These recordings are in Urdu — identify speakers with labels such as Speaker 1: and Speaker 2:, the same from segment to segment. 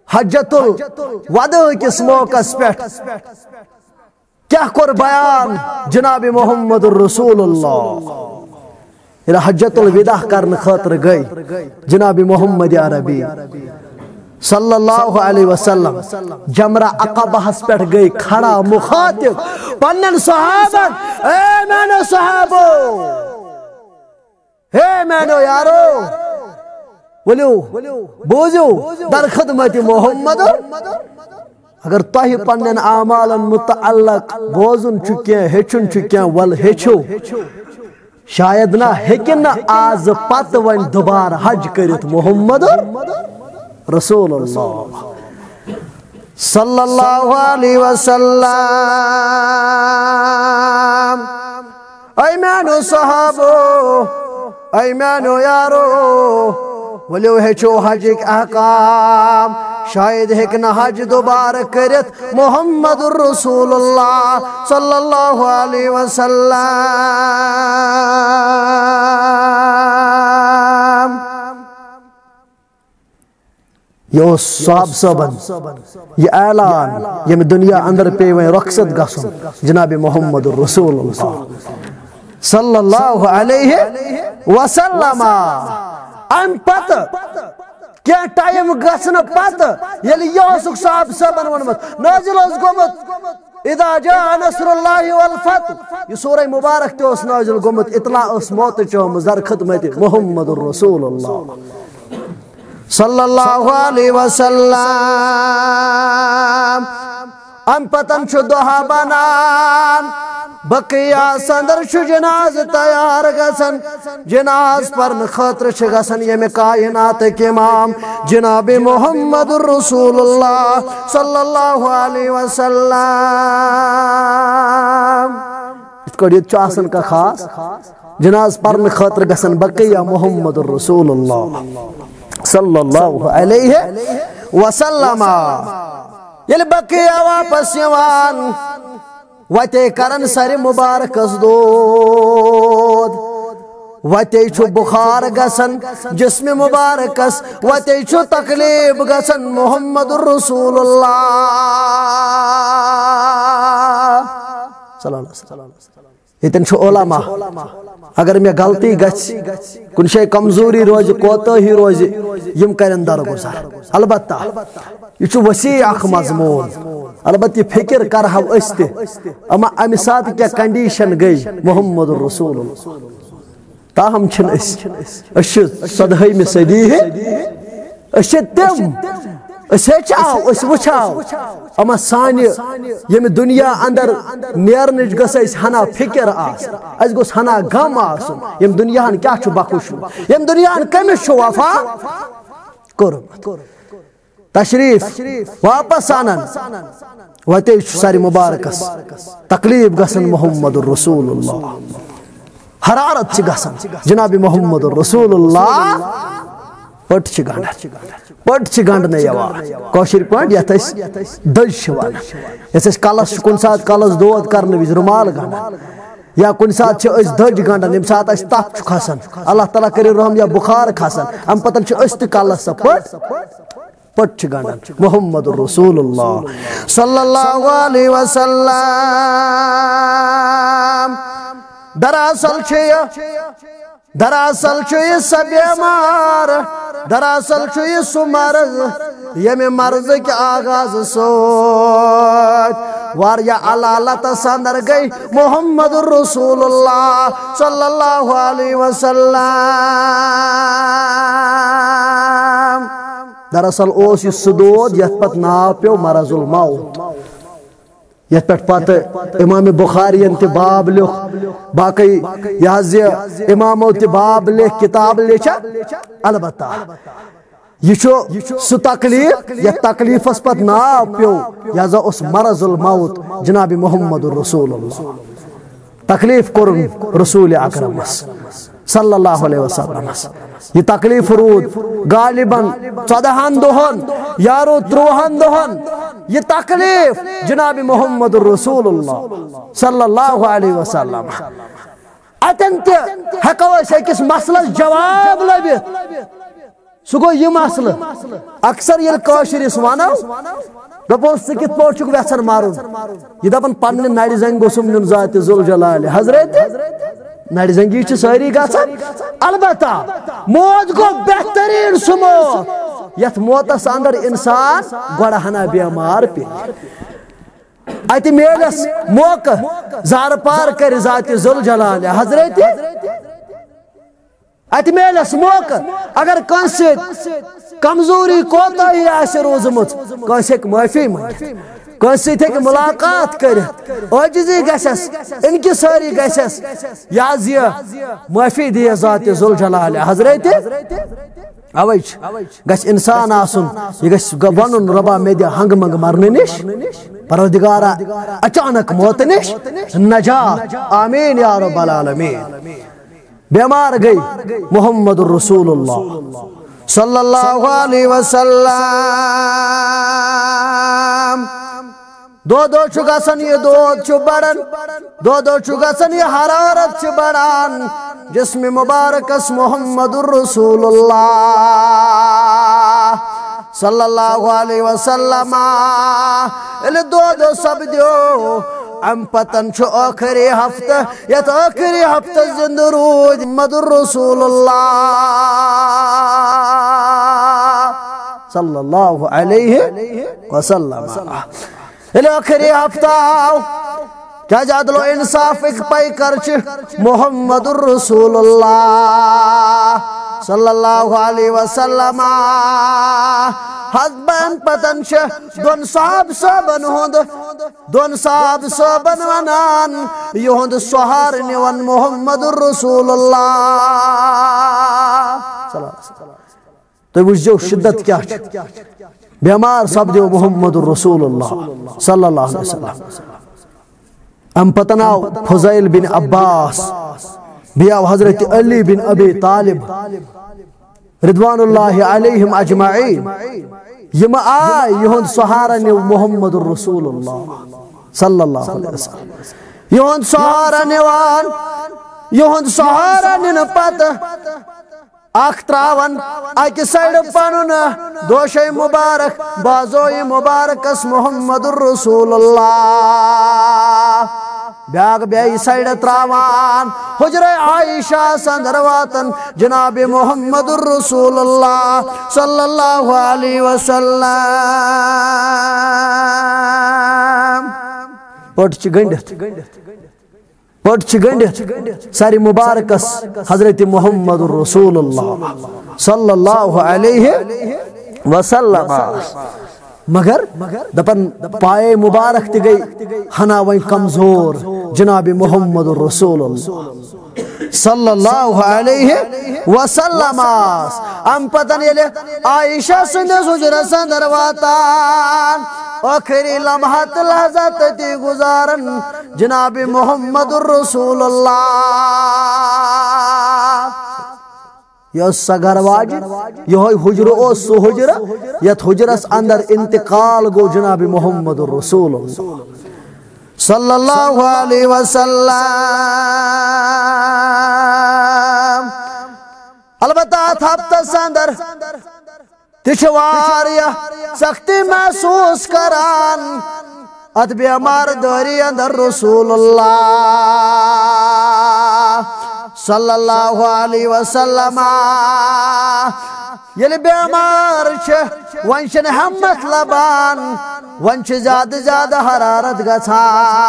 Speaker 1: حجت الوداع کس موقع پہ کیا کور بیان جناب محمد الرسول اللہ ییٚلہِ حجت الوداع کرنے خاطر گئی جناب محمد عربی صلی اللہ علیہ وسلم جمرہ عقبہ پہ گئی کھڑا مخاطب پنن صحابن اے میانو صحابو اے میانو یارو ولو بوزو در خدمت محمد اگر تہ پنن اعمالن متعلق بوزن چکیں ہیچن چکیں ول ہیچو شاید نہ ہیکن آز پت ون دوبارہ حج کرت محمد رسول اللہ صلی اللہ علیہ وسلم اے میانو صحابو اے میانو یارو ولو ہیچو حج احکام شاید ہیکن حج دوبارہ کرت محمد الرسول اللہ صلی اللہ علیہ وسلم یہ صحاب صبن یہ اعلان یم دنیا اندر پیویں رخصت گسن جناب محمد الرسول اللہ صلی اللہ علیہ وسلم ام پتہ کیا ٹائم گسن پتہ یلی یہ صحاب صبن ونمت نازل اس گومت اذا جاء نصر اللہ والفتح یہ سورہ مبارک تے اس نازل گومت اطلاع اس موت چوم زر خدمت محمد الرسول اللہ صلی اللہ علیہ وسلم ام پتن چھ دہا بنان بقیہ سندر چھ جناز تیار گسن جناز پرن خاطر چھ گسن یم کائنات کے امام جناب محمد الرسول اللہ صلی اللہ علیہ وسلم اتکڑیت چاسن کا خاص جناز پرن خاطر گسن بقیہ محمد الرسول اللہ صلی اللہ علیہ وسلم یل بقیہ واپس یوان وتے کرن سر مبارک دود وتے چھو بخار گسن جسم مبارکس وتے چھو تکلیب گسن محمد الرسول اللہ صلی اللہ علیہ وسلم یتن چھو علماء اگر میں غلطی گچ کن شے کمزوری روز کوتا ہی روز یم کرن درگزر البتہ یہ چھو وسیع اخ مضمون البتہ فکر کرہو استے اما امی ساتھ کیا کنڈیشن گئی محمد الرسول تاہم چھن اس صدہی صدی ہے اس تم اس ہچاو اس وچھاو اما سانی یم دنیا اندر نیرنچ گس اس ہنا فکر آس اس گوس ہنا غم آسن یم دنیا ہن کیا چھو بخوش یم دنیا ہن کمس چھو وفا کرو تشریف واپس آنن وتے ساری مبارکس تکلیف گسن محمد الرسول اللہ حرارت چھ گسن جناب محمد الرسول اللہ پٹ چھ گنڈ نے یوا کوشر پٹ یت اس دج شوان اس کلس کن سات کلس دود کرنے وز رومال گنڈ یا کن سات چھ اس دج گنڈن یم سات اس تپ چھ کھسن اللہ تعالی کرے رحم یا بخار کھسن ام پتن چھ اس کلس پٹ چھ گنڈن محمد الرسول اللہ صلی اللہ علیہ وسلم دراصل چھو یہ سب بیمار دراصل چھو یہ سو مرض یمی مرض کے آغاز سوچ واریا علالت سندر گئی محمد الرسول اللہ صلی اللہ علیہ وسلم دراصل اوس یہ سدود یت پت ناو پیو مرض الموت یت پٹ پت امام بخاری انت باب لکھ باقی یہ امامو تی باب لکھ کتاب لکھا البتہ یہ سو تکلیف یا تکلیف اس پت ناو پیو یازا اس مرض الموت جناب محمد الرسول اللہ تکلیف کرن رسول اکرم صلی اللہ علیہ وسلم یہ تکلیف رود غالباً 14 دہن یارو 30 دہن یہ تکلیف جناب محمد الرسول اللہ صلی اللہ علیہ وسلم اتن تہ ہیکو اس اکس مسئلس جواب لبت سہ گو یہ مسئلہ اکثر یل کاشر اس ونو دپوس ژٕ کِتھ پٲٹھۍ چھُکھ یژھان مرُن یہ دپان پننہِ نرِ زنگ گوٚژھُم نیُن ذاتِ ذوالجلالِ حضرت نرِ زنگی چھِ سٲری گژھان البتہ موت گوٚو بہتریٖن سُہ موت یتھ موتس اندر انسان گۄڈٕ ہنا بیمار پیٚیہِ اتہِ میلس موقع زار پار کرِ ذاتِ ذوالجلالِ حضرت اتہِ میلس موقع اگر کٲنٛسہِ کمزوری کوتاہی آسہِ روٗزمٕژ کٲنٛسہِ ہیٚکہِ معٲفی منٛگِتھ کٲنٛسہِ سۭتۍ ہیٚکہِ مُلاقات کٔرِتھ عٲجزی گژھٮ۪س انکسٲری گژھٮ۪س یہِ حظ یہِ معٲفی دِیس ذاتِ ذوالجلالِ حضرت اوے گژھِ انسان آسُن یہِ گژھِ ونُن رۄبا مےٚ دِ ہنگہٕ منگہٕ مرنہٕ نِش پروردگارا اچانک موت نش نجات آمین یا رب العالمین بیمار گئی محمد الرسول اللہ صلی اللہ علیہ وسلم دو چھُ گژھان یہ دود چھُ بڑان دو چھُ گژھان یہ حرارت چھِ بڑان جسم مبارکس محمد الرسول اللہ صلی اللہ علیہ وسلم ییٚلہِ دود سپدیو ام پتن چھُ ٲخری ہفتہ یتھ ٲخری ہفتہ زندہ روٗد محمد الرسول اللہ صلی اللہ علیہ وسلم ییٚلہِ ٲخری ہفتہ آو کیٛازِ عدل و انصافٕکۍ پیکر چھِ محمد الرسول اللہ صلی اللہ علیہ وسلم حسبن پتن چھ دون صاحب صٲبن ہند دون صاحب صٲبن ونان یہند سہار نِوان محمد الرسول اللہ تُہۍ وٕچھزیو شدت کیٛاہ چھِ بیمار سپدیو محمد الرسول اللہ صلی اللہ علیہ وسلم ام پتن آو فضیل بن عباس بیٚیہِ آو حضرت علی بن ابی طالب رضوان اللہ علیہم اجمعین یم آئی یہند سہارا نیو محمد الرسول اللہ صلی اللہ علیہ وسلم یہند سہارا نیوان یہند سہارا نین پت اخ تراون اکی سائڈ پنن دوشے مبارک بازوی مبارکس محمد الرسول اللہ بیاگ بیائی سائڈ تراوان حجر عائشہ سندر واتن جناب محمد الرسول اللہ صلی اللہ علیہ وسلم پٹ چھ گنڈت ساری مبارکس حضرت محمد الرسول اللہ صلی اللہ علیہ وسلم مگر دپن پائے مبارک تی گئی ہنا وین کمزور جناب محمد الرسول اللہ صلی اللہ علیہ وسلم ام پتن یلے عائشہ سندس حجر سندر واتان آخری لمحات لحظات تی گزارن جناب محمد الرسول اللہ یہ سگر واجد یہ حجر او سو حجر یت حجرس اندر انتقال گو جناب محمد الرسول اللہ صلی اللہ علیہ وسلم البتہ ہفتہ سندر تشواریا سختی محسوس کران ات بیمار داری اندر رسول اللہ صلی اللہ علیہ وسلم یل بیمار چھ ونچن ہمت لبان ونچ زیادہ حرارت گژھان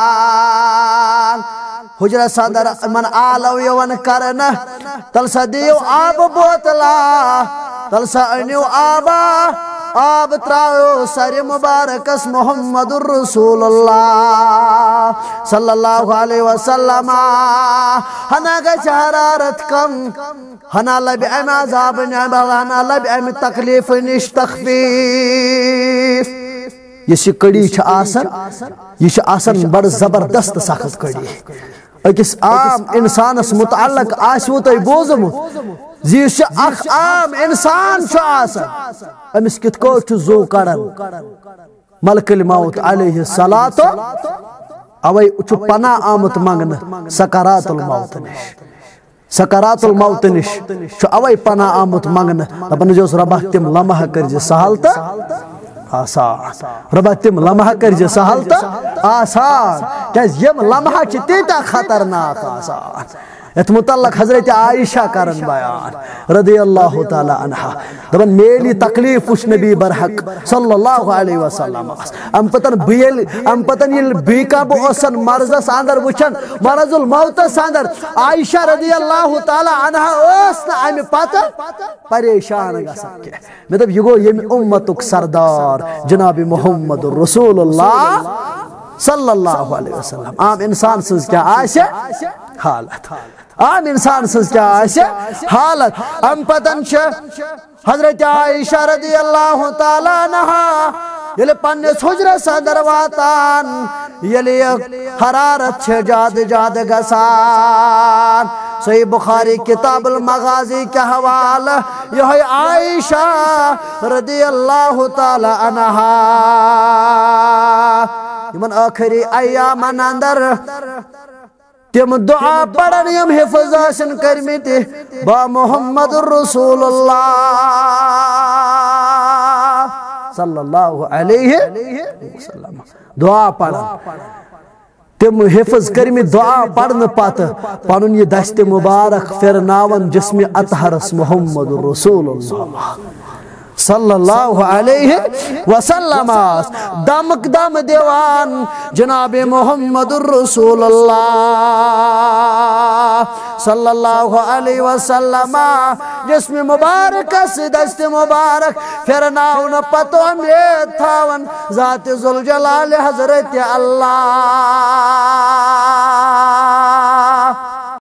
Speaker 1: حجر صدر من آلو یون کرن تلسا دیو آب بوتلا تلسا انیو آبا آب تراؤ سر مبارکس محمد الرسول اللہ صلی اللہ علیہ وسلم ہنا گچ حرارت کم ہنا لب ام عذاب نعمل ہنا لب ام تکلیف نش تخفیف یہ کڑی چھ آسن یہ آسن بڑ زبردست سخت کڑی اکس عام انسانس متعلق آسو تو بوزمت زیش اخ عام انسان چھو آسن امس کت کو چھو زو کرن ملک الموت علیہ الصلاة اوے چھو پناہ آمت منگن سکرات الموت نش سکرات الموت نش اوے پناہ آمت منگن دپان جوس ربا تم لمحہ کرج سہل تو آسان ربا تم لمحہ کرج سہل تو آسان کیاز یم لمحہ چھ تیتا خطرناک آسان ات متعلق حضرت عائشہ کرن بیان رضی اللہ تعالی عنہ دپان میلی تکلیف وچ نبی برحق صلی اللہ علیہ وسلم ام پتن یل بیکا بو اوسن مرضس اندر وچن مرض الموت اندر عائشہ رضی اللہ تعالی عنہ اوس نا ام پتہ پریشان گژھان کہ مے دپ یہ گو یم امتک سردار جناب محمد رسول اللہ صلی اللہ علیہ وسلم عام انسان سز کیا آسے حالت عام انسان سز کیا آسے حالت ام پتن چھ حضرت عائشہ رضی اللہ تعالی عنہ یلی پنس حجرس اندر واتان یلی حرارت چھ جاد جاد گسان صحیح بخاری کتاب المغازی کے حوالہ یہ عائشہ رضی اللہ تعالی عنہ یمن آخری ایامن اندر تم دعا پڑھن یم حفظ آسن کرمتی با محمد رسول اللہ صلی اللہ علیہ وسلم دعا پڑھن تم حفظ کرمی دعا پڑھن پات پانن یہ دست مبارک فرناون جسم اطہرس محمد رسول اللہ صلی اللہ علیہ وسلم دمک دم دیوان جناب محمد رسول اللہ صلی اللہ علیہ وسلم جسم مبارک سے دست مبارک فرناون پتو امید تھاون ذات ذوالجلال حضرت اللہ